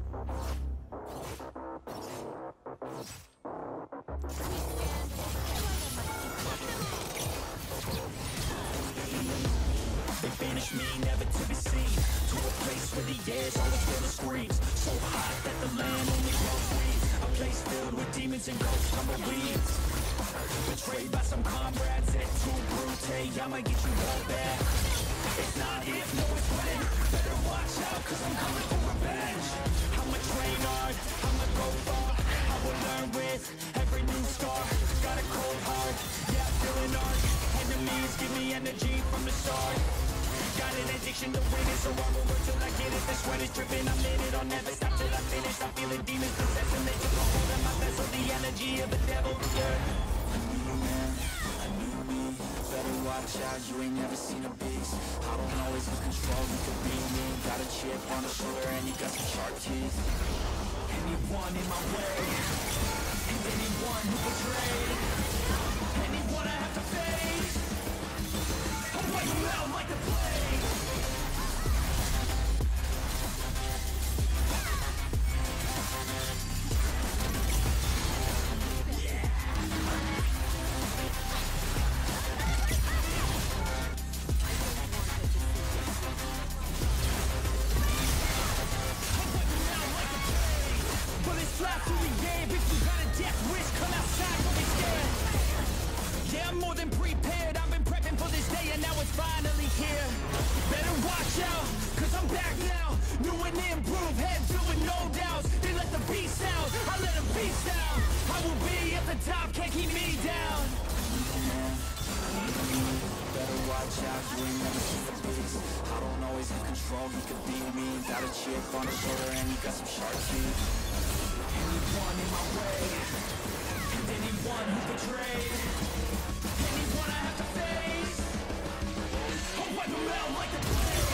They banish me, never to be seen, to a place where the air's always full of screams, so hot that the land only grows weeds. A place filled with demons and ghost tumbleweeds. Betrayed by some comrades at too brute. I might get you all back. It's not if, no it's when. Better watch out, cause I'm coming for revenge. I'ma train hard, I'ma go far. I will learn with every new scar. Got a cold heart, yeah, feeling hard. Enemies give me energy from the start. Got an addiction to winning, so I will work till I get it. The sweat is dripping, I'm in it, I'll never stop till I finish. I'm feeling demons possessing, they took a hold of my vessel. The energy of the devil, yeah. A new man, a new me. Better watch out, you ain't never seen a beast. I don't always have control, you could be me. Got a chip on the shoulder and you got some sharp teeth. Anyone in my way, and anyone who betrayed, anyone I have to face, I'll wipe them out like the plague. You could be me, got a chip on the shoulder and you got some sharp teeth. Anyone in my way, and anyone who betrayed, anyone I have to face, I'll wipe them out like the plague.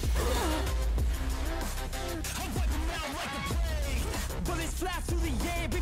Bullets fly through the air.